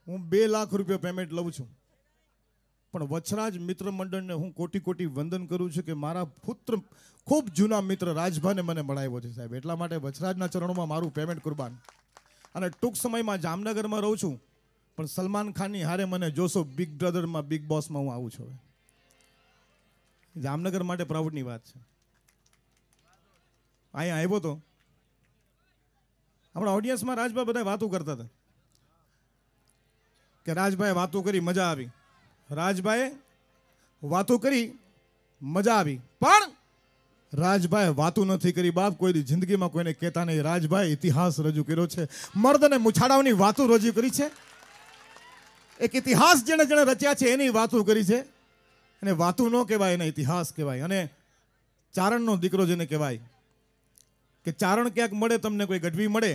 હું 2 લાખ રૂપિયા પેમેન્ટ લઉં છું, પણ વછરાજ મિત્ર મંડળને હું કોટી કોટી વંદન કરું છું કે મારા પુત્ર ખૂબ જૂના મિત્ર રાજભાને મને મળાવ્યો છે સાહેબ. એટલા માટે વછરાજના ચરણોમાં મારું પેમેન્ટ કુરબાન. અને ટૂંક સમયમાં જામનગરમાં રહું છું, પણ સલમાન ખાનની હારે મને જોશો બિગ બ્રધરમાં, બિગ બોસમાં હું આવું છું. જામનગર માટે પ્રાઉડની વાત છે. અહીંયા આવ્યો તો આપણા ઓડિયન્સમાં રાજભાઈ બધા વાતો કરતા હતા કે રાજભાઈ વાતો કરી મજા આવી, રાજભાઈ વાતો કરી મજા આવી, પણ રાજભાઈ વાતો નથી કરી બાપ. કોઈ જિંદગીમાં કોઈને કહેતા નહીં. રાજભાઈ ઇતિહાસ રજૂ કર્યો છે, મર્દ અને મુછાડાઓની વાતો રજૂ કરી છે. એક ઇતિહાસ જેને જેને રચ્યા છે એની વાતો કરી છે. અને વાતો ન કહેવાય, એને ઇતિહાસ કહેવાય. અને ચારણનો દીકરો જેને કહેવાય કે ચારણ ક્યાંક મળે તમને, કોઈ ગઢવી મળે,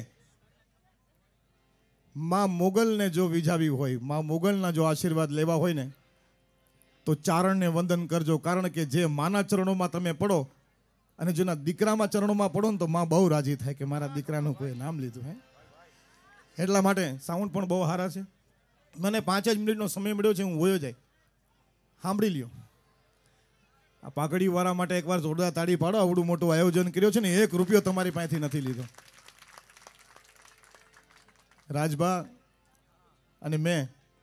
માં મોગલને જો વિજાવી હોય, માં મોગલના જો આશીર્વાદ લેવા હોય ને, તો ચારણને વંદન કરજો. કારણ કે જે માના ચરણોમાં તમે પડો અને જેના દીકરામાં ચરણોમાં પડો ને, તો માં બહુ રાજી થાય કે મારા દીકરાનું કોઈ નામ લીધું. એટલા માટે સાઉન્ડ પણ બહુ સારા છે. મને 5 જ મિનિટનો સમય મળ્યો છે, હું વયો જાય. સાંભળી લ્યો. આ પાઘડીવાળા માટે એકવાર જોરદાર તાળી પાડો. આવડું મોટું આયોજન કર્યો છે ને, 1 રૂપિયો તમારી પાસેથી નથી લીધો. રાજભા અને મેં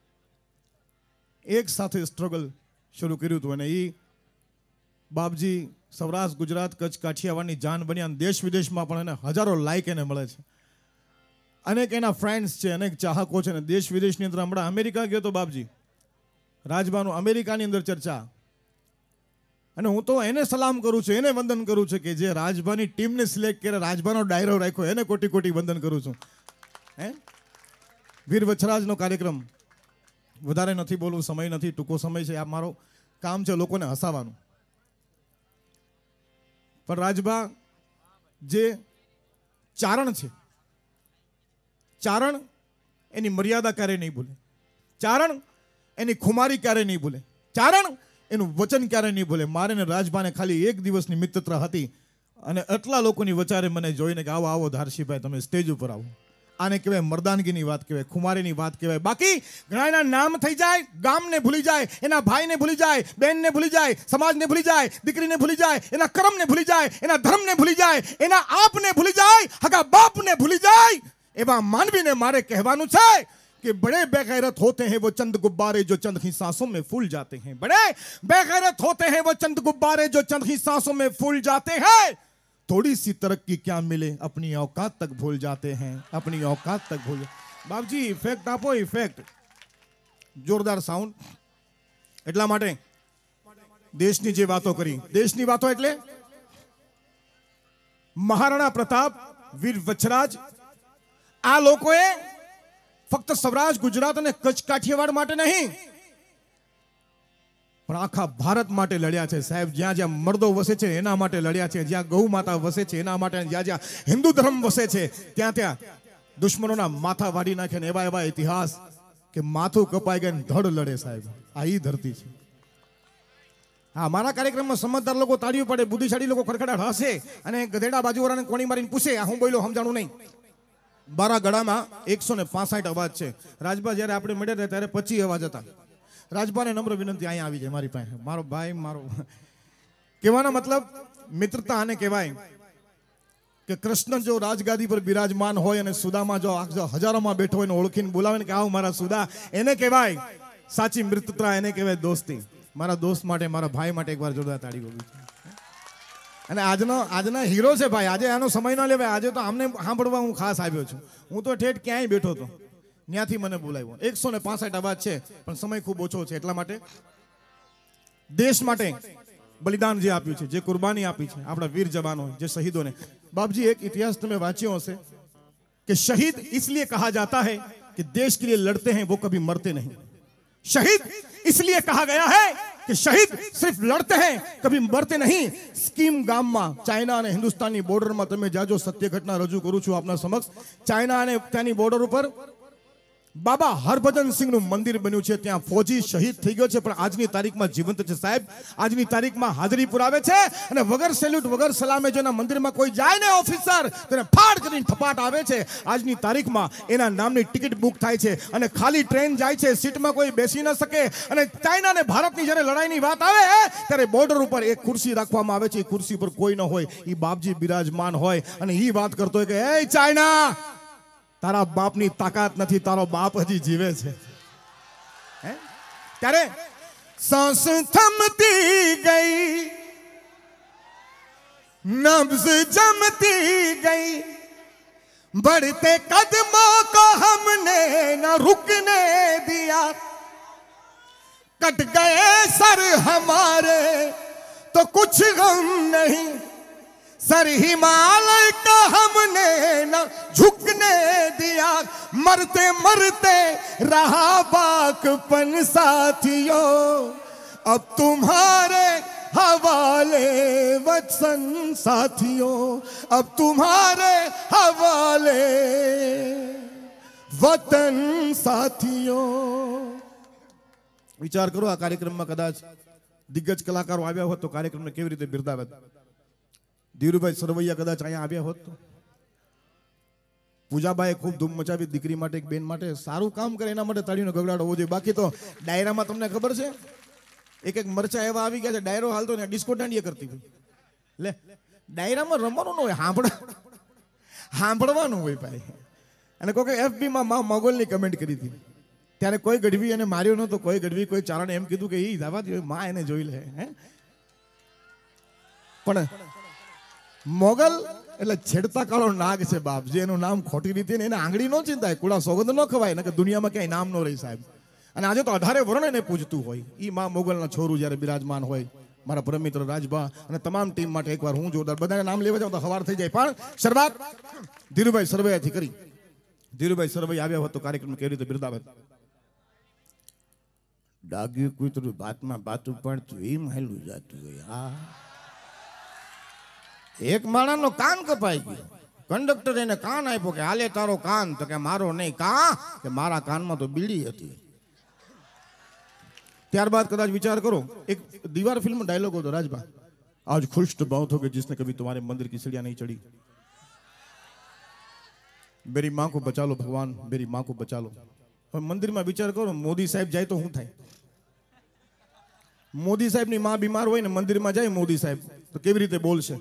એક સાથે સ્ટ્રગલ શરૂ કર્યું હતું, અને એ બાપજી સૌરાષ્ટ્ર, ગુજરાત, કચ્છ, કાઠિયાવાડની જાન બન્યા. દેશ વિદેશમાં પણ એને હજારો લાઈક એને મળે છે. અનેક એના ફ્રેન્ડ્સ છે, અનેક ચાહકો છે. અને દેશ વિદેશની અંદર હમણાં અમેરિકા ગયો તો બાપજી રાજભાનું, અમેરિકાની અંદર ચર્ચા. અને હું તો એને સલામ કરું છું, એને વંદન કરું છું કે જે રાજભાની ટીમને સિલેક્ટ કરે, રાજભાનો ડાયરો રાખ્યો, એને કોટી કોટી વંદન કરું છું. વીર વછરાજનો કાર્યક્રમ વધારે નથી બોલવું, સમય નથી, ટૂંકો સમય છે. આ મારો કામ છે લોકોને હસાવવાનું. પણ રાજભા જે ચારણ છે, ચારણ એની મર્યાદા ક્યારે નહીં ભૂલે, ચારણ એની ખુમારી ક્યારે નહીં ભૂલે, ચારણ એનું વચન ક્યારે નહીં ભૂલે. મારે ને રાજભાને ખાલી 1 દિવસની મિત્રતા હતી, અને એટલા લોકોની વચારે મને જોઈને કે આવો આવો ધારશીભાઈ તમે સ્ટેજ ઉપર આવો. આને કહેવાય મર્દાનગીની વાત કહેવાય, ખુમારીની વાત કહેવાય. બાકી ઘણાના નામ થઈ જાય, ગામને ભૂલી જાય, એના ભાઈને ભૂલી જાય, બહેનને ભૂલી જાય, સમાજને ભૂલી જાય, દીકરીને ભૂલી જાય, એના કર્મને ભૂલી જાય, એના ધર્મને ભૂલી જાય, એના આપને ભૂલી જાય, હગા બાપને ભૂલી જાય. એવા માનવીને મારે કહેવાનું છે कि बड़े बेगैरत होते हैं वो चंद गुब्बारे जो चंद ही सांसों में फूल जाते हैं. बड़े बेगैरत होते हैं वो चंद गुब्बारे जो चंद ही सांसों में फूल जाते हैं. थोड़ी सी तरक्की क्या मिले अपनी औकात तक भूल जाते हैं, अपनी औकात तक भूल. बाबजी इफेक्ट आपो, इफेक्ट जोरदार साउंड. એટલા માટે દેશની જે વાતો કરી, દેશની વાતો એટલે મહારાણા પ્રતાપ, વીર વછરાજ, આ લોકોએ ફક્ત સૌરાષ્ટ્ર, ગુજરાત અને કચ્છ, કાઠિયાવાડ માટે નહીં, પણ આખા ભારત માટે લડ્યા છે સાહેબ. જ્યાં જ્યાં મર્દો વસે છે એના માટે લડ્યા છે, જ્યાં ગૌ માતા વસે છે એના માટે, જ્યાં જ્યાં હિન્દુ ધર્મ વસે છે ત્યાં ત્યાં દુશ્મનોના માથા વાડી નાખે. એવા એવા ઇતિહાસ કે માથું કપાઈ ગયું ધડ લડે સાહેબ. આ ઈ ધરતી છે. હા, મારા કાર્યક્રમમાં સમજદાર લોકો તાળીઓ પાડે, બુદ્ધિશાળી લોકો ખડખડાટ હસે, અને ગધેડા બાજુવાળાને કોણી મારીને પૂછે આ હું બોલ્યો સમજાણું નહીં. બારા ગળામાં 165 અવાજ છે. રાજભા જ્યારે આપણે મળ્યા ત્યારે 25 અવાજ હતા. રાજભાને નમ્ર વિનંતી અહીંયા આવી જાય મારી પાસે. મારો ભાઈ, મારો કહેવાનો મતલબ મિત્રતા આને કહેવાય કે કૃષ્ણ જો રાજગાદી પર બિરાજમાન હોય અને સુદામા જો હજારોમાં બેઠો હોય ને ઓળખીને બોલાવે ને કે આવ મારા સુદા, એને કહેવાય સાચી મિત્રતા, એને કહેવાય દોસ્તી. મારા દોસ્ત માટે, મારા ભાઈ માટે એકવાર જોરદાર તાળી બોલવી. અને આજના હીરો છે ભાઈ. આજે આનો સમય ન લેવાય. આજે તો આમને સાંભળવા હું ખાસ આવ્યો છું. હું તો ઠેઠ ક્યાંય બેઠો હતો, ત્યાંથી મને બોલાવ્યો. 165 અવાજ છે, પણ સમય ખૂબ ઓછો છે. એટલા માટે દેશ માટે બલિદાન જે આપ્યું છે, જે કુરબાની આપી છે આપણા વીર જવાનો, જે શહીદોને. બાપજી એક ઇતિહાસ તમે વાંચ્યો હશે कि शहीद इसलिए कहा जाता है कि देश के लिए लड़ते हैं वो कभी मरते नहीं. शहीद इसलिए कहा गया है कि शहीद सिर्फ लड़ते हैं कभी मरते नहीं. સ્કીમ ગામમાં ચાઇના અને હિન્દુસ્તાનની બોર્ડરમાં તમે જાજો, સત્ય ઘટના રજૂ કરું છું આપના સમક્ષ. ચાઇના અને ત્યાંની બોર્ડર ઉપર બાબા હરભજન સિંહનું મંદિર બન્યું છે, ત્યાં ફોજી શહીદ થઈ ગયો છે, પણ આજની તારીખમાં જીવંત છે સાહેબ. આજની તારીખમાં હાજરી પુરાવે છે અને વગર સેલ્યુટ વગર સલામે જેના મંદિરમાં કોઈ જાય ને ઓફિસર તેને ફાડ કરીને થપાટ આવે છે. આજની તારીખમાં એના નામની ટિકિટ બુક થાય છે અને ખાલી ટ્રેન જાય છે, સીટમાં કોઈ બેસી ન શકે. અને ચાઇના અને ભારતની જ્યારે લડાઈની વાત આવે ત્યારે બોર્ડર ઉપર એક ખુરશી રાખવામાં આવે છે, એ ખુરશી પર કોઈ ન હોય, એ બાપજી બિરાજમાન હોય અને એ વાત કરતો હોય કે એ ચાઇના, તારા બાપની તાકાત નથી, તારો બાપ હજી જીવે છે. ત્યારે सांस थमती गई, नब्ज जमती गई, बढ़ते कदमों को हमने न रुकने दिया, कट गए सर हमारे तो कुछ गम नहीं, सर हिमालय का हमने न झुकने दिया, मरते मरते रहा बाकपन साथियों, अब तुम्हारे हवाले वतन साथियों, अब तुम्हारे हवाले वतन साथियों. विचार करो आ कार्यक्रम में कदाच दिग्गज कलाकारों આવ્યા હોત તો કાર્યક્રમને કેવી રીતે બિરદાવે. ધીરુભાઈ સરવૈયા કદાચ અહીંયા આવ્યા હોત તો પૂજાબાએ ખૂબ ધૂમ મચાવી દીકરી માટે, એક બેન માટે સારું કામ કરે એના માટે તાળીનો ગગડાટ હોવો જોઈએ. બાકી તો ડાયરામાં તમને ખબર છે એક એક મરચા એવા આવી ગયા છે, ડાયરો હાલતો ને ડિસ્કો દાંડિયા કરતી હોય. લે ડાયરામાં રમવાનું ન હોય, સાંભળવાનું હોય ભાઈ. અને કોઈ FB માં મા મોગલની કમેન્ટ કરી હતી, ત્યારે કોઈ ગઢવી એને માર્યો નતો, કોઈ ગઢવી કોઈ ચારણે એમ કીધું કે એ જવા દે, માં એને જોઈ લે. પણ મોગલ એટલે છેડતા કાળો નાગ છે બાપ, જે એનું નામ ખોટી રીતે એને આંગળી ન ચિંતાય, કુડા સોગંદ ન ખવાય ને કે દુનિયામાં ક્યાંય નામ ન રહી સાહેબ. અને આજે તો 18 વર્ણ એને પૂજતું હોય. ઈ માં મોગલના છોરું જ્યારે બિરાજમાન હોય, મારા પરમ મિત્ર રાજભા અને તમામ ટીમ માટે એકવાર હું જોરદાર બધાને નામ લેવા જાઉં તો હવાર થઈ જાય. પણ શરૂઆત ધીરુભાઈ સરવૈયાથી કરી. ધીરુભાઈ સરવૈયા આવ્યા હોત તો કાર્યક્રમ કેવી રીતે બિરદાવે. ડાગ્યું કૂતરું ભાતમાં ભાતું પડતું એમ હાલું જાતું હોય. હા, એક માણસનો કાન કપાઈ ગયો, કંડક્ટર એને કાન આપ્યો કે હાલે તારો કાન, તો કે મારો નહીં. કા કે મારા કાનમાં તો બીડી હતી. ત્યારબાદ કદાચ વિચાર કરો, એક દીવાર ફિલ્મ ડાયલોગ હતો રાજભા, આજ खुश तो बहुत हो गए जिसने कभी तुम्हारे मंदिर की सीढ़ियां नहीं चढ़ी, मेरी माँ को बचा लो भगवान, मेरी माँ को बचा लो. હવે મંદિરમાં વિચાર કરો, મોદી સાહેબ જાય તો શું થાય? મોદી સાહેબની માં બીમાર હોય ને મંદિરમાં જાય મોદી સાહેબ તો કેવી રીતે બોલશે?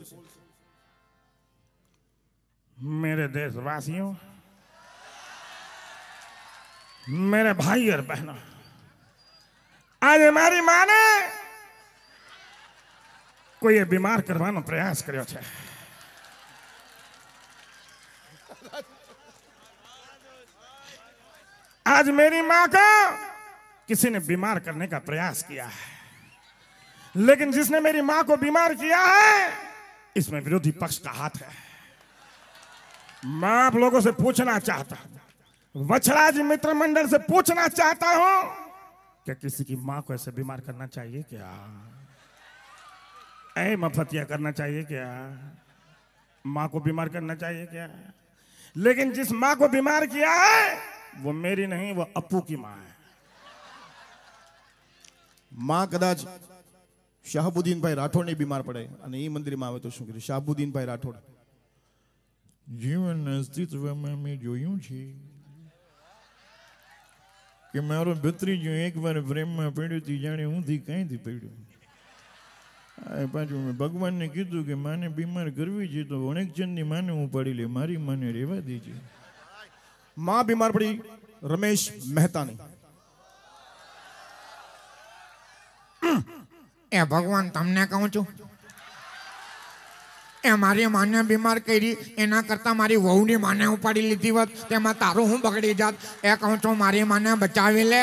मेरे देशवासियों, मेरे भाई और बहनों, आज हमारी मां ने कोई बीमार करवानो प्रयास કર્યો છે. आज मेरी मां को किसी ने बीमार करने का प्रयास किया है, लेकिन जिसने मेरी मां को बीमार किया है इसमें विरोधी पक्ष का हाथ है. मैं आप लोगों से पूछना चाहता हूं, वछड़ा जी मित्र मंडल से पूछना चाहता हूं कि किसी की मां को ऐसे बीमार करना चाहिए क्या? ऐ मफतिया करना चाहिए क्या? मां को बीमार करना चाहिए क्या? लेकिन जिस मां को बीमार किया है वो मेरी नहीं, वो अप्पू की मां है. માં કદાચ શાહબુદ્દીનભાઈ રાઠોડની બીમાર પડે અને એ મંદિરમાં આવે તો શું કીધું? શાહબુદ્દીનભાઈ રાઠોડ, જીવનના અસ્તિત્વમાં મેં જોયું છે કે મારો ભત્રીજો એકવાર પ્રેમમાં પડ્યો હતી, જાણે ઊંધી કાંઈથી પડ્યો. પાછું મેં ભગવાનને કીધું કે માને બીમાર કરવી છે તો વણેકચંદની માને ઉપાડી લે, મારી માને રહેવા દેજે. માં બીમાર પડી રમેશ મહેતાની. એ ભગવાન તમને કહું છું, એ મારી માને બીમાર કરી એના કરતા મારી વહુની માને ઉપાડી લીધી હોત તેમાં તારું હું બગડી જાત. એ કહું છું મારી માને બચાવી લે.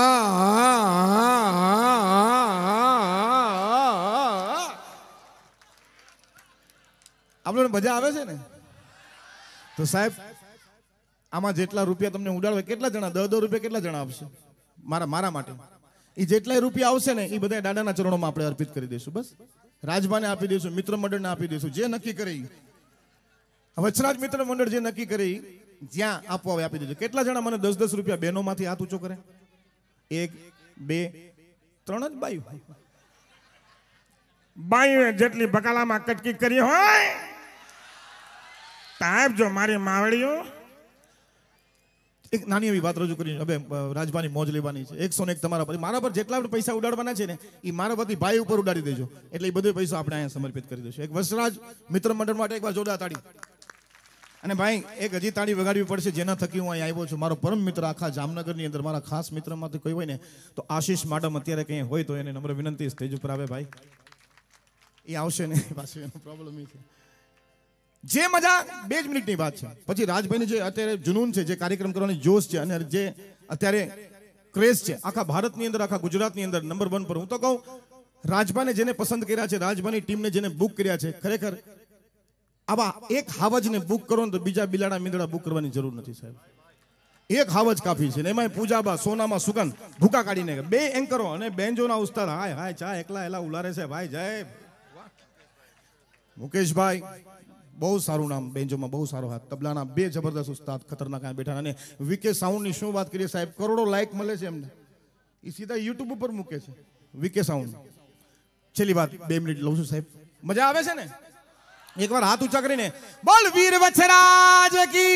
આપણને મજા આવે છે ને? તો સાહેબ આમાં જેટલા રૂપિયા તમને ઉડાડવા, કેટલા જણા 10 રૂપિયા કેટલા જણા આપશે મારા માટે? એ જેટલા રૂપિયા આવશે ને એ બધા દાદાના ચરણોમાં આપણે અર્પિત કરી દઈશું. બસ રાજભાને આપી દઈશું, મિત્ર મંડળને આપી દઈશું, જે નક્કી કરે. વચરાજ મિત્ર મંડળ જે નક્કી કરે જ્યાં આપવા હોય આપી દેજો. કેટલા જણા મને 10-10 રૂપિયા બહેનોમાંથી હાથ ઊંચો કરે? 1 2 3 જ બાયું. બાઈએ જેટલી બકાલામાં કટકી કરી હોય તાપ જો મારી માવડીઓ. એક નાની એવી વાત રજૂ કરી, હવે રાજભાની મોજ લેવાની છે. 101 તમારા પર, મારા પર જેટલા પણ પૈસા ઉડાડવાના છે ને એ મારા વતી ભાઈ ઉપર ઉડાડી દેજો, એટલે એ બધો પૈસા આપણે અહીંયા સમર્પિત કરી દઈશું. એક વસરાજ મિત્ર મંડળ માટે એકવાર જોરદાર તાળી. અને ભાઈ એક હજી તાળી વગાડવી પડશે જેના થકી હું અહીંયા આવ્યો છું. મારો પરમ મિત્ર આખા જામનગરની અંદર, મારા ખાસ મિત્રમાંથી કોઈ હોય ને તો આશીષ માડમ અત્યારે કંઈ હોય તો એને નમ્ર વિનંતી સ્ટેજ ઉપર આવે. ભાઈ એ આવશે ને પાછું એનો પ્રોબ્લેમ એ છે. જે મજા 2 જ મિનિટની વાત છે, પછી રાજભાઈની જે અત્યારે જુનૂન છે, જે કાર્યક્રમ કરવાની જોશ છે અને જે અત્યારે ક્રેઝ છે આખા ભારતની અંદર, આખા ગુજરાતની અંદર નંબર 1 પર. હું તો કહું રાજભાને જેને પસંદ કર્યા છે, રાજભાની ટીમને જેને બુક કર્યા છે, ખરેખર આવા એક હાવજને બુક કરો ને તો બીજા બિલાડા મીંદડા બુક કરવાની જરૂર નથી સાહેબ. એક હાવજ કાફી છે ને એમાં પૂજાબા, સોનામાં સુગંધ ભૂકા કાઢીને 2 એન્કરો અને બેન્જોના ઉસ્તાદ. હાય હાય ચા એકલા એલા ઉલારે છે ભાઈ. જય મુકેશભાઈ, બહુ સારું નામ, બેન્જોમાં બહુ સારો હાથ. તબલાના 2 જબરદસ્ત ઉસ્તાદ ખતરનાક બેઠા. અને વીકે સાઉન્ડની શું વાત કરીએ સાહેબ, કરોડો લાઈક મળે છે એમને, એ સીધા યુટ્યુબ ઉપર મૂકે છે વીકે સાઉન્ડ. છેલ્લી વાત 2 મિનિટ લઉં છું સાહેબ, મજા આવે છે ને? એકવાર હાથ ઊંચા કરીને બોલ વીર વછરાજ કી.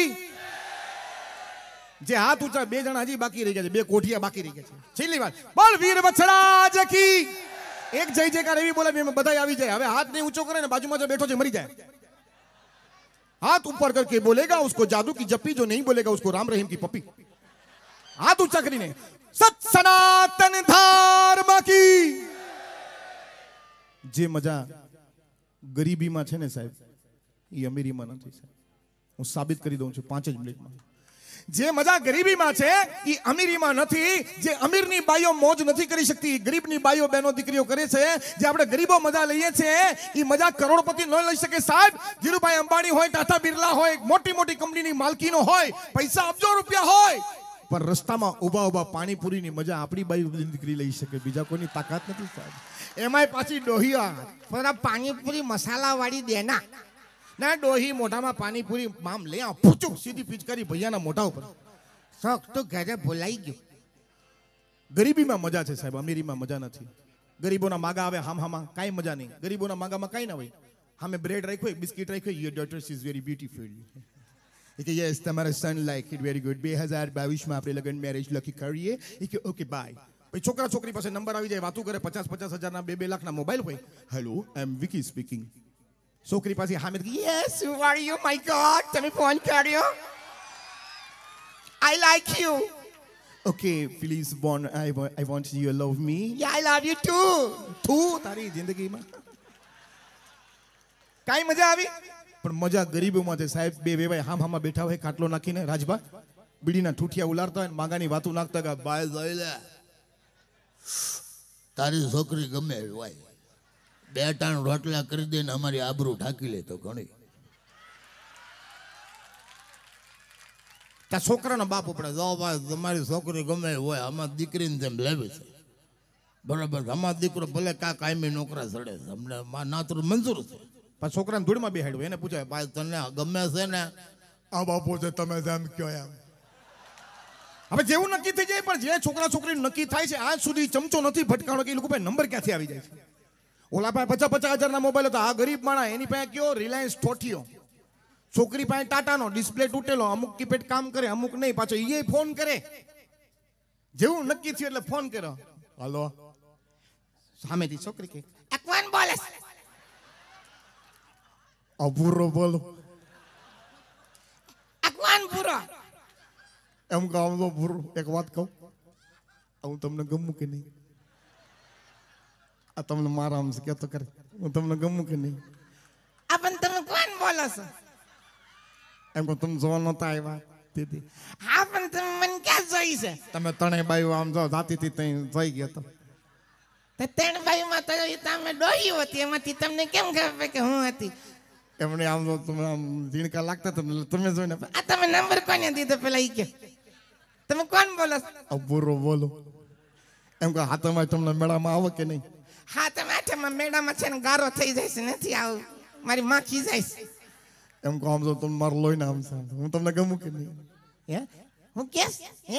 જે હાથ ઊંચા 2 જણા હજી બાકી રહી ગયા છે, 2 કોઠિયા બાકી રહી ગયા છે. છેલ્લી વાત બોલ વીર વછરાજ કી. એક જય જયકાર એવી બોલે બધા આવી જાય. હવે હાથ નહીં ઊંચો કરે ને બાજુમાં જો બેઠો છે મરી જાય. हाथ ऊपर करके बोलेगा उसको जादू की जप्पी, जो नहीं बोलेगा उसको राम रहीम की पप्पी. हाथ ऊंचा કરીને સત સનાતન ધર્મ કી. જે મજા ગરીબીમાં છે ને સાહેબ, એ અમીરીમાં નથી સાહેબ. હું સાબિત કરી દઉં છું 5 જ મિનિટમાં. જે મજા ગરીબીમાં છે એ અમીરીમાં નથી. જે અમીરની બાઈઓ મોજ નથી કરી શકતી, ગરીબની બાઈઓ બહેનો દીકરીઓ કરે છે. જે આપણે ગરીબો મજા લઈએ છીએ એ મજા કરોડપતિ ન લઈ શકે સાહેબ. ધીરુભાઈ અંબાણી હોય, ટાટા બિરલા હોય, મોટી મોટી કંપનીની માલકીનો હોય, પૈસા અબજો રૂપિયા હોય, પણ રસ્તામાં ઊભા ઊભા પાણીપુરીની મજા આપણી બાઈ દીકરી લઈ શકે, બીજા કોઈની તાકાત નથી સાહેબ. એમાંય પાછી ડોહિયા પણ પાણીપુરી મસાલા વાળી દેના ના ડોહી મોઢામાં પાણીપુરી મામ લે આ પૂછું સીધી પિચકારી ભૈયાના મોઢા ઉપર. શોખ તો ઘરે ભૂલાઈ ગયો. ગરીબીમાં મજા છે સાહેબ, અમીરીમાં મજા નથી. ગરીબોના માગા આવે હામાં કાંઈ મજા નહીં. ગરીબોના માગામાં કાંઈ ના હોય. હામે બ્રેડ રાખ્યો, બિસ્કિટ રાખ્યો, your daughter is very beautiful. કે યસ તમારા son like it very good. 2022માં આપણે લગન મેરેજ લખી કરીએ. કે ઓકે બાય. પછી છોકરા છોકરી પાસે નંબર આવી જાય, વાતું કરે, 50-50 હજારના 2-2 લાખના મોબાઈલ હોય. Hello I am Vicky speaking. છોકરી પાસે હામે yes who are you my god, તમે ફોન કર્યો, I like you. Okay please બોન I want you love me. Yeah I love you too. તું તારી જિંદગીમાં કાઈ મજા આવી? પણ મજા ગરીબોમાં છે સાહેબ. 2 વેવાય હામાં બેઠા હોય, ખાટલો નાખીને રાજભા બીડીના ઠૂઠિયા ઉલારતા હોય, માગાની વાતું નાખતા કે ભાઈ જોઈ લે તારી છોકરી ગમે એવી હોય, 2 ટાણ રોટલા કરી દે ને અમારી આબરૂ ઢાંકી લે તો ઘણી. ત્યાં છોકરાનો બાપ ઉપડે, જો ભાઈ તમારી છોકરી ગમે એવી હોય, આમાં દીકરીને જેમ લેવી છે બરાબર. આમાં દીકરો ભલે કાયમી નોકરા ચડે છે, અમને નાતરું મંજૂર છે. પણ છોકરાને ધૂળમાં બેહાડ્યો, એને પૂછાય ભાઈ તને ગમે છે ને? આ બાપુ છે તમે જેમ કહો એમ. હવે જેવું નક્કી થઈ જાય, પણ જે છોકરા છોકરી નક્કી થાય છે આજ સુધી ચમચો નથી ભટકાણો કે એ લોકો પાસે નંબર ક્યાંથી આવી જાય છે. ઓલા પાસે 50-50 હજારના મોબાઈલ હતા, આ ગરીબ માણા એની પાસે કયો રિલાયન્સ ઠોઠિયો. છોકરી પાસે ટાટાનો ડિસ્પ્લે તૂટેલો, અમુક કીપેડ કામ કરે અમુક નહીં, પાછો એ ફોન કરે. જેવું નક્કી થયું એટલે ફોન કર્યો, હાલો. સામેથી છોકરી કે કોણ બોલે? અભૂરો બોલો. કોણ પૂરો? એમ કહું તો ભૂરો. એક વાત કહું, હું તમને ગમું કે નહીં? આ તમને મારા આમ કહેતો કરે, હું તમને ગમું કે નહીં? આ પણ તમે કોણ બોલો છો? એમ કહું તમે જોવા નહોતા આવ્યા તેથી. હા પણ તમે મને ક્યાં જોઈ છે? તમે ત્રણેય બાઈઓ આમ જો જાતીથી ત્યાં જોઈ ગયા તો. તે 3 બાઈમાં તો તમે ડોહી હતી, એમાંથી તમને કેમ ખબર કે હું હતી? એમને આમ જો તમે આમ ઝીણકા લાગતા હતા, તમે જોઈને આ તમે નંબર કોને દીધો પેલા ઈ કે? તમે કોણ બોલો છો? અભૂરો બોલો. એમ કહો હાથમાં તમને મેળામાં આવો કે નહીં? હા તમે આઠમાં મેળામાં છે ને ગારો થઈ જાય છે, નથી આવું, મારી માં ખીજાય છે. એમ કહો આમ તો તમે મારું લોહી ના આમ છે હું તમને ગમું કે નહીં હે હું કેસ હે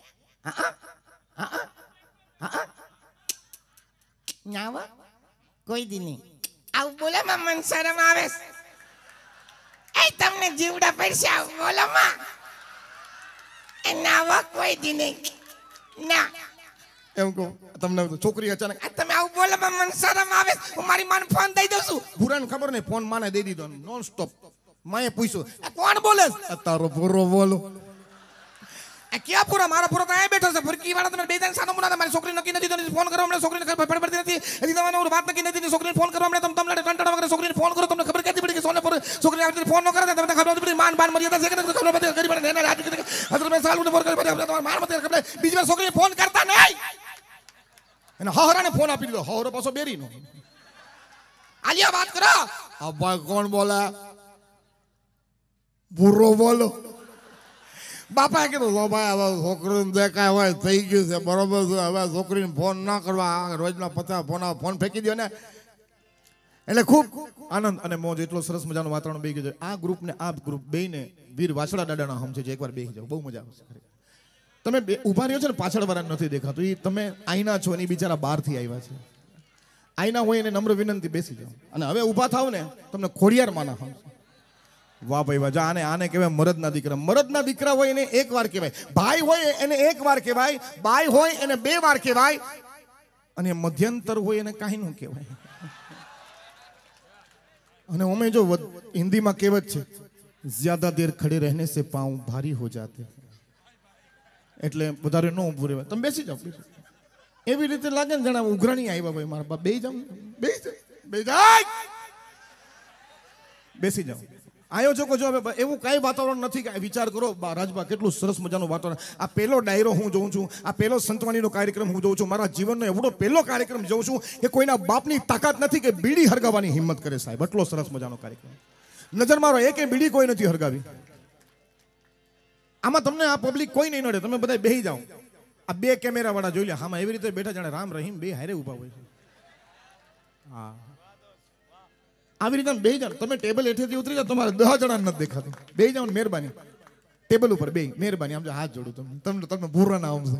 નાવા કોઈ દી નહીં આવું બોલે માં મન શરમ આવે એ તમને જીવડા પડશે આવું બોલો માં એ નાવા કોઈ દી નહીં ના એમ કહો તમને છોકરી અચાનક તમે આવું બોલો માં મન શરમ આવે હું મારી માને ફોન દઈ દઉં છું ભૂરાને ખબર નહીં ફોન માને દઈ દીધો નોન સ્ટોપ માએ પૂછ્યું કોણ બોલે તારો પૂરો બોલો ક્યાં પૂરા મારો પૂરો તો અહીંયા બેઠો છે ફરકી વાળા તમે બે ત્રણ સાનો મુના મારી છોકરી નક્કી નથી તો ફોન કરો હમણાં છોકરીને ખબર પડતી નથી એની તમારે વાત નક્કી નથી છોકરીને ફોન કરો હમણાં તમે ટંટાડા વગર છોકરીને ફોન કરો તમને ખબર ક્યાંથી પડી કે સોને પર છોકરીને આવી ફોન ન કરે તમને ખબર નથી પડી માન મર્યાદા છે કે ખબર પડી ગરીબ ને રાજ કે હજર મેં સાલ ફોન કરી તમારે માર મત ખબર બીજી વાર છોકરીને ફોન કરતા નહીં એને હહરાને ફોન આપી દીધો હહરો પાછો બેરીનો આલિયા વાત કરો આ ભાઈ કોણ બોલે પૂરો બોલો બાપાએ કીધું લો ભાઈ હવે છોકરીને દેખાય હોય થઈ ગયું છે બરોબર છે હવે છોકરીને ફોન ના કરવા રોજના 50 ફોન ફેંકી દો ને એટલે ખૂબ આનંદ અને મોજ એટલો સરસ મજાનું વાતાવરણ બેસી ગયું આ ગ્રુપ ને આ ગ્રુપ બેને વીર વાછડા દાદાના હમ છે એકવાર બેસી જાવ બહુ મજા આવશે તમે ઉભા રહ્યો છો ને પાછળ વાળા નથી દેખાતું એ તમે આઈના છો એની બિચારા બહારથી આવ્યા છે આઈના હોય એને નમ્ર વિનંતી બેસી જાઓ અને હવે ઊભા થાવ ને તમને ખોડિયાર માના હમ વાહ ભાઈ વાહ આને આને કહેવાય મરદના દીકરા હોય એને એક વાર કહેવાય ભાઈ હોય એને એક વાર કહેવાય બાઈ હોય એને 2 વાર કહેવાય અને મધ્યંતર હોય એને કાંઈ ન કહેવાય અને અમે જો હિન્દીમાં કહેવત છે જ્યાદા દેર ખડે રહેને સે પાँव ભારી હો જાતે એટલે વધારે ન ઊભું રહેવાય તમે બેસી જાઓ એવી રીતે લાગે ને જણા ઉઘરાણી આવ્યા ભાઈ મારા બાપ બેસી જાઓ આયોજકો જો હવે એવું કાંઈ વાતાવરણ નથી કે વિચાર કરો રાજભા કેટલું સરસ મજાનું વાતાવરણ આ પહેલો ડાયરો હું જોઉં છું આ પહેલો સંતવાણીનો કાર્યક્રમ હું જોઉં છું મારા જીવનનો એવડો પહેલો કાર્યક્રમ જોઉં છું કે કોઈના બાપની તાકાત નથી કે બીડી હરગાવવાની હિંમત કરે સાહેબ એટલો સરસ મજાનો કાર્યક્રમ નજર મારો એકે બીડી કોઈ નથી હરગાવી આમાં તમને આ પબ્લિક કોઈ નહીં નડે તમે બધા બેસી જાઓ આ 2 કેમેરા વાળા જોઈ લે આમાં એવી રીતે બેઠા જાણે રામ રહીમ 2 હારે ઊભા હોય છે હા આવી રીતે બે જાણ તમે ટેબલ હેઠેથી ઉતરી જાઓ તમારે 10 જણા નથી દેખાતું બે જાઓ મહેરબાની ટેબલ ઉપર બે મહેરબાની આમ હાથ જોડું તમને ભૂરા ના આવશે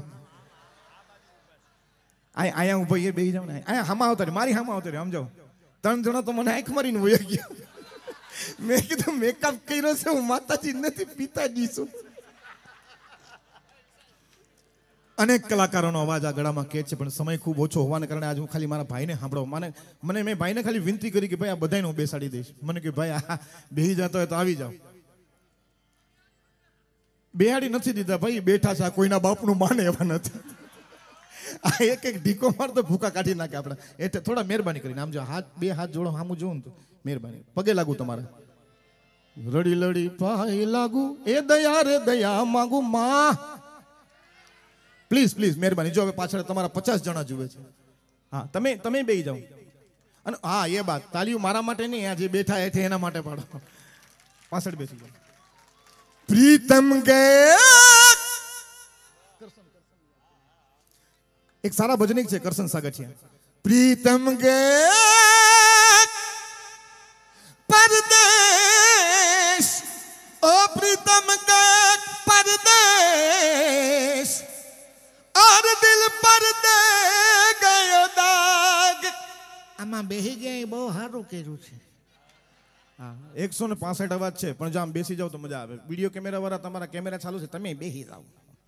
અહીંયા ઉભા એ બે જાઓ ને અહીંયા હામાં આવતા મારી હામાં આવતા આમ જાઓ 3 જણા તો મને આંખ મારીને વયા ગયા મેં કીધું મેકઅપ કર્યો છે હું માતાજી નથી પિતાજી છું અનેક કલાકારોનો અવાજ આ ગળામાં કે છે પણ સમય ખૂબ ઓછો હોવાને કારણે આજ હું ખાલી મારા ભાઈને સાંભળો મને મેં ભાઈને ખાલી વિનંતી કરી કે ભાઈ આ બધાને હું બેસાડી દઈશ મને કે ભાઈ આ બેહી જતો હોય તો આવી જાઓ બેહાડી નથી દીધા ભાઈ બેઠા છે કોઈના બાપનું માને એવા નથી આ એક ઢીકો મારતો ભૂકા કાઢી નાખે આપણે એટલે થોડા મહેરબાની કરીને આમ જો હાથ 2 હાથ જોડો સામું જોઉં તો મહેરબાની પગે લાગુ તમારે રડી લડી પાય લાગુ એ દયા રે દયા માંગુ માં પ્લીઝ મહેરબાની જો હવે પાછળ તમારા 50 જણા જુએ છે હા તમે બેસી જાઓ અને હા એ વાત તાળીઓ મારા માટે નહીં આ જે બેઠા છે એના માટે પાડો પાછળ બેસી જાઓ પ્રીતમ કે એક સારા ભજનિક છે કરશન સાગઠિયા પ્રીતમ કે પરદેશ ઓ પ્રીતમ કે પરદેશ और दिल पर दे गयो दाग આમાં બેહી ગયા બહુ સારું કર્યું છે હા 165 અવાજ છે પણ જો આમ બેસી જાવ તો મજા આવે વિડિયો કેમેરા વાળા તમારા કેમેરા ચાલુ છે તમે બેસી જાવ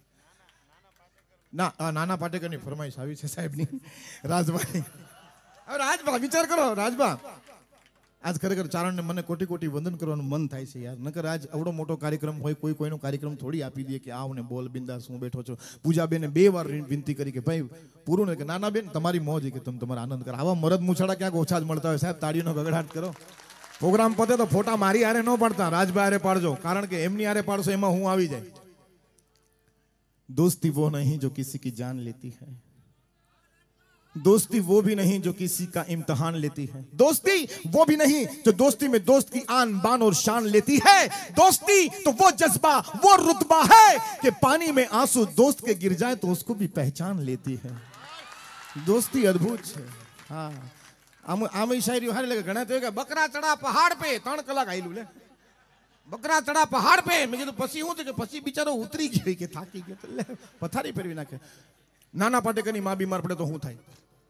ના નાના પાટેકરની ફરમાઈશ આવી છે સાહેબની રાજભાઈ હવે રાજભા વિચાર કરો રાજભા આજ ખરેખર ચારણને મને કોટી વંદન કરવાનું મન થાય છે યાર નકર આજ આવડો મોટો કાર્યક્રમ હોય કોઈનો કાર્યક્રમ થોડી આપી દે કે આવ ને બોલ બિંદાસ હું બેઠો છું પૂજાબેને 2 વાર વિનંતી કરી કે ભાઈ પૂરું ને કે નાના બેન તમારી મોજ કે તમે તમારો આનંદ કરો આવા મરદ મૂછાડા ક્યાંક ઓછા જ મળતા હોય સાહેબ તાળીનો ગગડાટ કરો પ્રોગ્રામ પતે તો ફોટા મારી હારે ન પાડતા રાજભાઈ હારે પાડજો કારણ કે એમની હારે પાડશો એમાં હું આવી જાય दोस्ती वो नहीं जो किसी की जान लेती है दोस्ती वो भी नहीं जो किसी का इम्तिहान लेती है दोस्ती वो भी नहीं जो दोस्ती में दोस्त की आन बान और शान लेती है दोस्ती तो वो जज्बा वो रुतबा है कि पानी में आंसू दोस्त के गिर जाए तो उसको भी पहचान लेती है दोस्ती अद्भुत है हाँ आम शायरी हारे लगे घણા તો કે બકરા ચડા પહાડ पे 3 કલાક આઈલું લે બકરા ચડા પહાડ પે. મેં કીધું પછી શું થયું કે પછી બિચારો ઉતરી ગયો કે થાકી ગયો એટલે પથારી ફેરવી નાખે. નાના પાટેકરની માં બીમાર પડે તો શું થાય?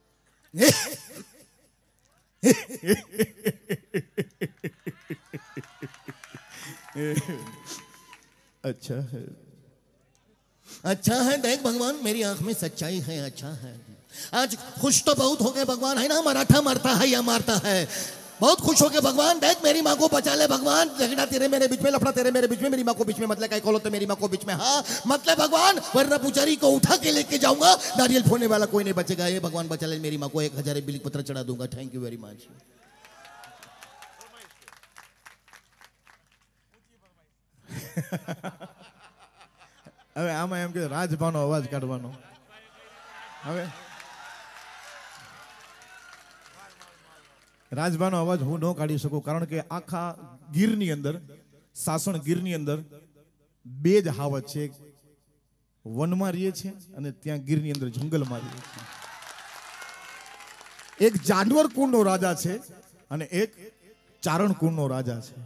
अच्छा है अच्छा है देख भगवान मेरी आंख में सच्चाई है अच्छा है आज खुश तो बहुत हो गए भगवान है ना मराठा मरता है या मारता है बहुत खुश हो गए भगवान देख मेरी माँ को बचा ले भगवान झगड़ा तेरे मेरे बीच में लफड़ा तेरे मेरे बीच में मेरी माँ को बीच में मतलब कहीं खोलो तो मेरी माँ को बीच में हाँ मतलब भगवान वरना पुजारी को उठा के लेके जाऊंगा नारियल फोड़ने वाला कोई नहीं बचेगा ये भगवान बचा ले मेरी माँ को 1000 बिली पत्र चढ़ा दूंगा थैंक यू वेरी मच હવે આમાં એમ કે રાજભાનો અવાજ કાઢવાનો. હવે રાજભાનો અવાજ હું ન કાઢી શકું કારણ કે આખા ગીરની અંદર સાસણ ગીરની અંદર બે જ હાવત છે. વનમાં રહીએ છે અને ત્યાં ગીરની અંદર જંગલમાં રહીએ છે. એક જાનવર કુળનો રાજા છે અને એક ચારણ કુળનો રાજા છે.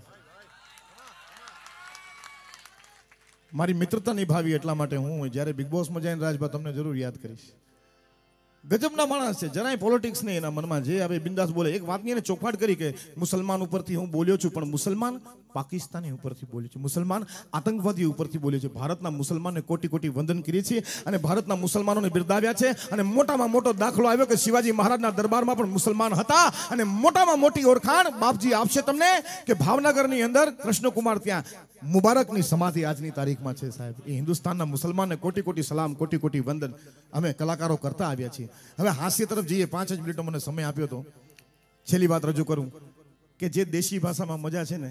મારી મિત્રતા નિભાવી એટલા માટે હું જ્યારે બિગ બોસમાં જઈને રાજભા તમને જરૂર યાદ કરીશ. ગજબના માણસ છે, જરાય પોલિટિક્સ નહીં એના મનમાં, જે હવે બિંદાસ બોલે. એક વાતની એને ચોખવાટ કરી કે મુસલમાન ઉપરથી હું બોલ્યો છું, પણ મુસલમાન પાકિસ્તાની ઉપરથી બોલ્યો છું, મુસલમાન આતંકવાદી ઉપરથી બોલ્યો છે. ભારતના મુસલમાનને કોટી કોટી વંદન કરીએ છીએ અને ભારતના મુસલમાનોને બિરદાવ્યા છે. અને મોટામાં મોટો દાખલો આવ્યો કે શિવાજી મહારાજના દરબારમાં પણ મુસલમાન હતા. અને મોટામાં મોટી ઓળખાણ બાપજી આપશે તમને કે ભાવનગરની અંદર કૃષ્ણકુમાર ત્યાં મુબારકની સમાધિ આજની તારીખમાં છે સાહેબ. એ હિન્દુસ્તાનના મુસલમાનને કોટી કોટી સલામ, કોટી કોટી વંદન અમે કલાકારો કરતા આવ્યા છીએ. હવે હાસ્ય તરફ જઈએ. 5 જ મિનિટનો મને સમય આપ્યો તો છેલ્લી વાત રજૂ કરું કે જે દેશી ભાષામાં મજા છે ને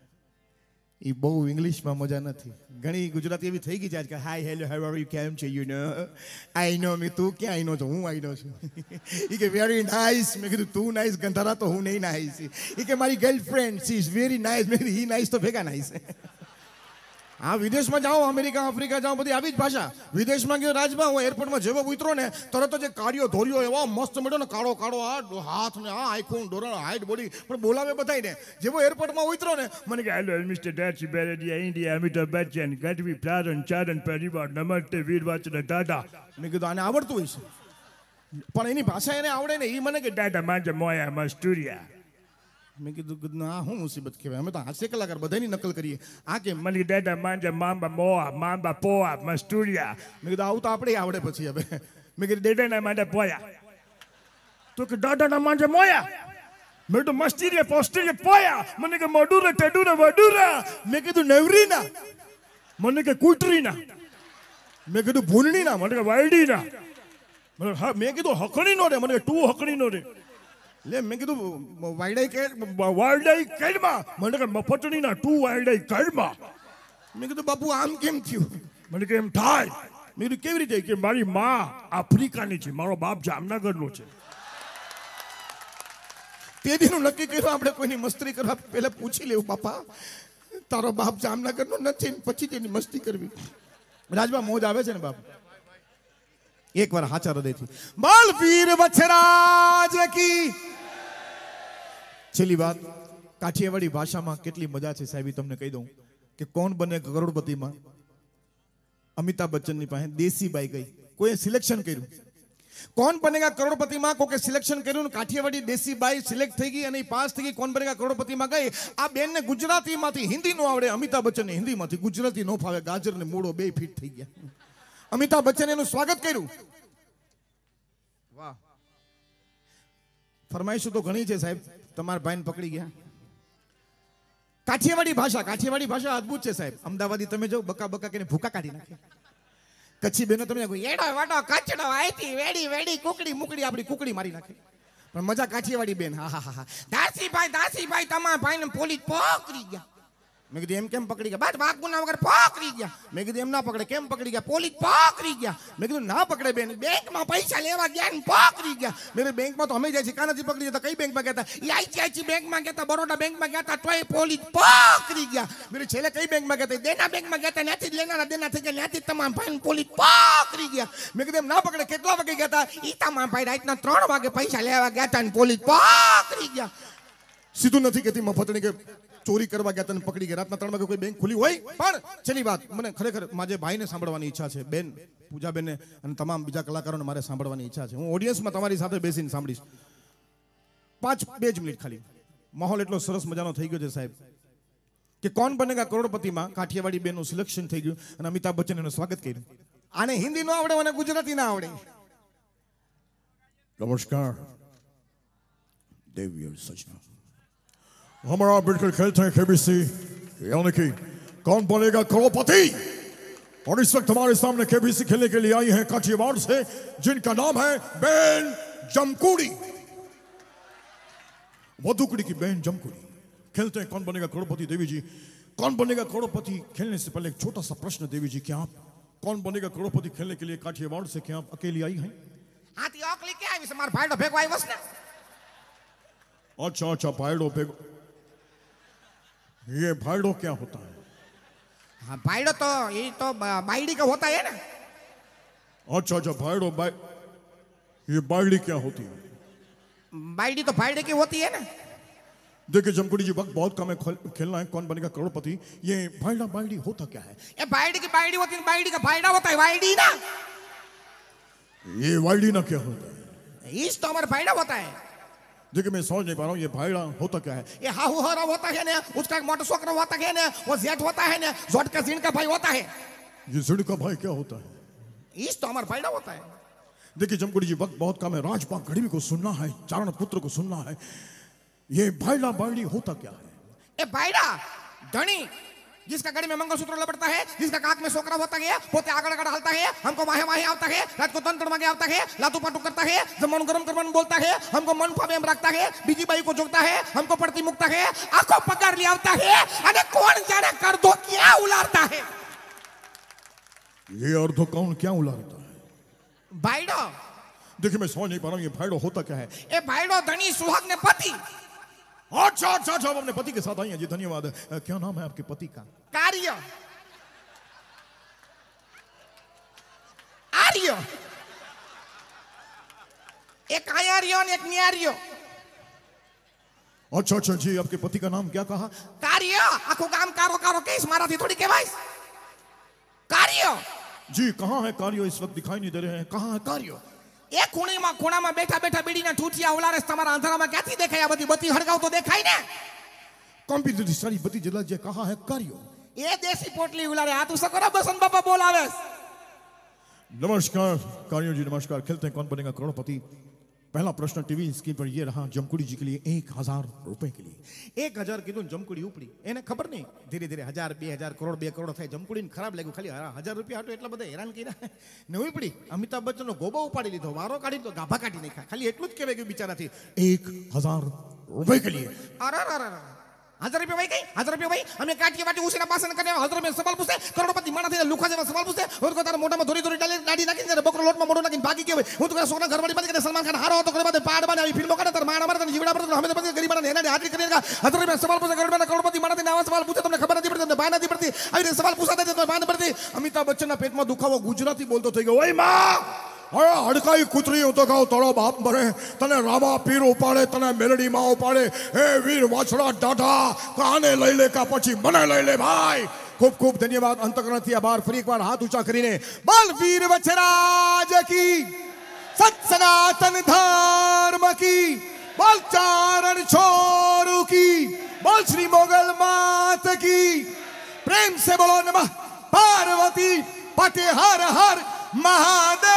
એ બહુ ઇંગ્લિશમાં મજા નથી. ઘણી ગુજરાતી એવી થઈ ગઈ છે આજકાલ. Hi hello how are you, કેમ છે, યુ નો આઈ નો મી, તું ક્યાં આઈ નો છો, હું આઈ નો છું. એ કે વેરી નાઇસ. મેં કીધું તું નાઇસ ગંધારા તો હું નહીં નાઇસ. એ કે મારી girlfriend she is very nice. મેં કીધું હી નાઇસ તો ભેગા નાઇસ. હા, વિદેશમાં જાઓ, અમેરિકા આફ્રિકા જાઓ, બધી આવી જ ભાષા. વિદેશમાં ગયો રાજભા, હું એરપોર્ટમાં જેવો ઉતરો ને તરત જ કાર્યો ધોર્યો એવો મસ્ત મળ્યો ને, કાળો કાળો હાથ ને આખું ડોરણ હાઈટ બોડી, પણ બોલાવે બધાને. જેવો એરપોર્ટમાં ઉતરો ને મને કે हेलो मिस्टर डैची बेरेडिया इंडिया अमिताभ बच्चन गढ़वी प्रारण चारण परिवार नमस्ते वीर वाचन दादा. મેં કીધું આને આવડતું હોય છે, પણ એની ભાષા એને આવડે ને. એ મને કે दादा मांजा मोया मस्टूरिया. મેં કીધું ના, હું મુસીબત કહેવાય, અમે તો હાસ્ય કલાકાર બધાની નકલ કરીએ. આ કે मली दादा मांजा मांबा मोआ मांबा पोआ मस्टूरिया. મેં કીધું આવું તો આપણે આવડે પછી. હવે મેં કીધું दादा ना मांजा पोया तो कि दादा ना मांजा मोया. मैं तो मस्टूरिया पोस्टूरिया पोया. मैंने के मडूरा टेडूरा वडूरा. મેં કીધું નવરી ના, मैंने के कुटरी ना. મેં કીધું ભૂલણી ના, मैंने के वाइडी ना. મેં કીધું હકણી નો રે, મને टू हकड़ी नो रे. લે મેં કીધું વાયડાઈ કે वाइडाई कड़मा. मैंने के मफटनी ना टू वाइडाई कड़मा. મેં કીધું બાપુ આમ કેમ થયું? मैंने के एम थाय મેં કીધું કેવી રીતે? કે મારી માં આફ્રિકાની છે, મારો બાપ જામનગરનો છે. તે દીનું નક્કી કર્યું આપણે કોઈની મસ્તી કરવા પહેલા પૂછી લેવું, બાપા તારો બાપ જામનગરનો નથી ને પછી તેની મસ્તી કરવી. રાજભા મોજ આવે છે ને બાપ? એકવાર હાચા હૃદયથી બાલ વીર વછરાજ કી. છેલ્લી વાત, કાઠિયાવાડી ભાષામાં કેટલી મજા છે સાહેબ, તમને કહી દઉં કે કોણ બને કરોડપતિમાં અમિતાભ બચ્ચનની પાસે દેશી બાઈ ગઈ. કોઈ સિલેક્શન કર્યું, કોણ બનેગા કરોડપતિમાં કોકે સિલેક્શન કર્યું, કાઠિયાવાડી દેશી બાઈ સિલેક્ટ થઈ ગઈ અને પાસ થઈ ગઈ. કોણ બનેગા કરોડપતિમાં ગઈ. આ બેનને ગુજરાતીમાંથી હિન્દી નો આવડે, અમિતાભ બચ્ચનને હિન્દીમાંથી ગુજરાતી નો ફાવે. ગાજર ને મૂળો 2 ફીટ થઈ ગયા. અમિતાભ બચ્ચને એનું સ્વાગત કર્યું. વાહ, ફરમાઈશો તો ઘણી છે સાહેબ, તમારા ભાઈને પકડી ગયા. કાઠિયાવાડી ભાષા અદ્ભુત છે સાહેબ. અમદાવાદી તમે જો બકા બકા કરીને ભૂકા કાઢી નાખે. કચ્છી બેનો તમે એડો વાડો કચડો આઈતી વેડી વેડી કુકડી મુકડી આપણી કુકડી મારી નાખે. પણ મજા કાઠિયાવાડી બેન. હા હા હા. દાસીભાઈ તમારા ભાઈને પોલીસ પકડી ગયા. મેં કીધું એમ કેમ પકડી ગયા? બાદ વાગુના વગર પકડી ગયા. મેં કીધું એમ ના પકડે, કેમ પકડી ગયા? પોલીસ પકડી ગયા. મેં કીધું ના પકડે બેન, બેંકમાં પૈસા લેવા ગયા ને પકડી ગયા. મેં બેંકમાં તો અમે જાય છે, કાનાથી પકડી જતા. કઈ બેંકમાં ગયા હતા? આઈસીઆઈસી બેંકમાં ગયા હતા, બરોડા બેંકમાં ગયા હતા, તોય પોલીસ પકડી ગયા. મેં છેલ્લે કઈ બેંકમાં ગયા હતા? દેના બેંકમાં ગયા હતા, ત્યાંથી લેનારા દેના થઈ ગયા, ત્યાંથી તમામ ભાઈ પોલીસ પકડી ગયા. મેં કીધું એમ ના પકડે, કેટલા વાગે ગયા હતા? ઈ તમામ ભાઈ રાતના 3 વાગે પૈસા લેવા ગયા હતા ને પોલીસ પકડી ગયા. સીધું નથી કહેતી મફતણી કે ચોરી કરવા ગયા તને પકડી ગયા રાતના 3 વાગે કોઈ બેંક ખુલી હોય પણ છેલ્લી વાત મને ખરેખર મારે ભાઈને સાંભળવાની ઈચ્છા છે બેન પૂજાબેનને અને તમામ બીજા કલાકારોને મારે સાંભળવાની ઈચ્છા છે હું ઓડિયન્સમાં તમારી સાથે બેસીને સાંભળીશ 2 જ મિનિટ ખાલી માહોલ એટલો સરસ મજાનો થઈ ગયો છે સાહેબ કે કોણ બનેગા કરોડપતિમાં કાઠિયાવાડી બેનનું સિલેક્શન થઈ ગયું અને અમિતાભ બચ્ચન એનું સ્વાગત કર્યું આને હિન્દી ન આવડે મને ગુજરાતી ના આવડે नमस्कार देवी और सजना हमारा बिल्कुल खेलते हैं केबीसी यानी कि कौन बनेगा करोड़पति और इस वक्त हमारे सामने केबीसी खेलने के लिए आई हैं काठियावाड़ से जिनका नाम है बेन जमकुड़ी वधुकुड़ी की बेन जमकुड़ी खेलते हैं कौन बनेगा करोड़पति देवी जी कौन बनेगा करोड़पति खेलने से पहले एक छोटा सा प्रश्न देवी जी क्या आप कौन बनेगा करोड़पति खेलने के लिए काठियावाड़ से क्या आप अकेली आई हैं હાથી ઓકલી કે આવી છે માર ભાઈડો ભેગો આવ્યો છે ને अच्छा अच्छा भाईडो बेगो ये भाईडो क्या होता है हाँ भाईडो तो ये तो बाइडी का होता है ना अच्छा अच्छा भाईडो ये बाइडी क्या होती है बाइडी तो भाईडे की होती है ना देखिए जमकुड़ी जी वक्त बहुत कम है खेलना है कौन बनेगा करोड़पति ये भाईडा बाइडी होता क्या है ये बाइडी की बाइडी होती है बाइडी का भाईडा होता है बाइडी ना ये वाइडी ना क्या होता है इस तो हमारा भाईडा होता है देखिए मैं समझ नहीं पा रहा हूँ ये भाईडा होता क्या है ये हाहू हरा होता है ना उसका एक मोटर सोकरा होता है ना वो जेठ होता है ना जोट का जीण का भाई होता है ये जिड़ का भाई क्या होता है इस तो हमारा भाईडा होता है देखिए जमकुड़ी जी वक्त बहुत कम है राजपाल गढ़वी को सुनना है चारण पुत्र को सुनना है ये भाईडा बाइडी होता क्या है ये भाईडा धनी जिसका गड़ी में मंगलसूत्र लपटता है जिसका काक में सोकरा होता है पोते आगड़ आगड़ हलता है हमको माहे माहे आता है रात को तंत्र मांगे आता है लातू पाटू करता है जब मन गरम करमन बोलता है हमको मन फावे में रखता है बीजी बाई को जोगता है हमको पड़ती मुकता है आंखों पकड़ लिया आता है अरे कौन जाने कर दो क्या उलारता है ये अर्धो कौन क्या उलारता है भाईडो देखिए मैं समझ नहीं पा रहा हूँ ये भाईडो होता क्या है ए भाईडो धनी सुहाग ने पति अच्छा अच्छा अच्छा आप अपने पति के साथ आई हैं जी धन्यवाद क्या नाम है आपके पति का कार्य आर्य एक आयार्यो और एक नियार्यो अच्छा अच्छा जी आपके पति का नाम क्या कहा कार्य आखो काम कारो कारो केस मारा थी थोड़ी के भाई कार्य जी कहाँ है कार्यो इस वक्त दिखाई नहीं दे रहे हैं कहाँ है कार्यो एक खूणा में बैठा बैठा बीड़ी ना ठूठिया उलारे તમારા અંધારામાં ક્યાંથી દેખાય આ બધી બત્તી હળગાવ તો દેખાય ને कंप्यूटर सारी बत्ती जला जे कहाँ है कार्यो એ દેશી પોટલી ઉલારે હાથ ઉસો કરો બસંત બાપા બોલાવે नमस्कार कार्यो जी नमस्कार खेलते हैं कौन बनेगा करोड़पति पहला प्रश्न टीवी स्क्रीन पर ये रहा जमकुड़ी जी के लिए 1000 रुपए के लिए 1000 કીધું જમકુડી ઉપડી એને ખબર નહીં ધીરે ધીરે 1000 2000 કરોડ 2 કરોડ થાય જમકુડીને ખરાબ લાગ્યું ખાલી 1000 રૂપિયા હાટો એટલા બધા હેરાન કર્યા ને ઉપડી અમિતાભ બચ્ચનનો ગોબો ઉપાડી લીધો વારો કાઢી તો ગાભા કાઢી નાખ્યા ખાલી એટલું જ કહેવાય કે બિચારાથી 1000 रुपए के लिए अरे अरे अरे 1000 रुपया भाई कहीं 1000 रुपया भाई हमें काटिए बाटी उसी ना पासन करने 1000 रुपया सवाल पूछे करोड़पति माना थे लुखा जब सवाल पूछे और को तार मोटा में धोरी धोरी डाली दाढ़ी नाखी जरा बकरो लोट में मोड़ो नाखी भागी के हूं तो सोना घर वाली बात के सलमान खान हारो तो करे बात पाड़ बना फिल्मों का तर मारा मारा जीवड़ा पर हमें तो गरीब बना है हाजिर करेगा 1000 रुपया सवाल पूछे करोड़पति माना थे नवा सवाल पूछे तुमने खबर नहीं पड़ती तुमने बात नहीं पड़ती अरे सवाल पूछा था तो बात नहीं पड़ती અમિતાભ બચ્ચનના પેટમાં દુખાવો ગુજરાતી બોલતો થઈ ગયો ઓય માં अरे हड़काई कुतरी तो कहू तारो बाप मरे तने रामा पीर उपाड़े तने मेलडी माँ उपाड़े हे वीर वाछड़ा डाटा काने लई ले का पछी मने लई ले भाई ખૂબ ખૂબ ધન્યવાદ અંતકરણથી આભાર ફરી એકવાર હાથ ઊંચા કરીને બલવીર વછરાજ की सत सनातन धर्म की बोल चारण छोरू की बोल श्री मोगल मात की प्रेम से बोलो नमः पार्वती पटे हर हर महादेव।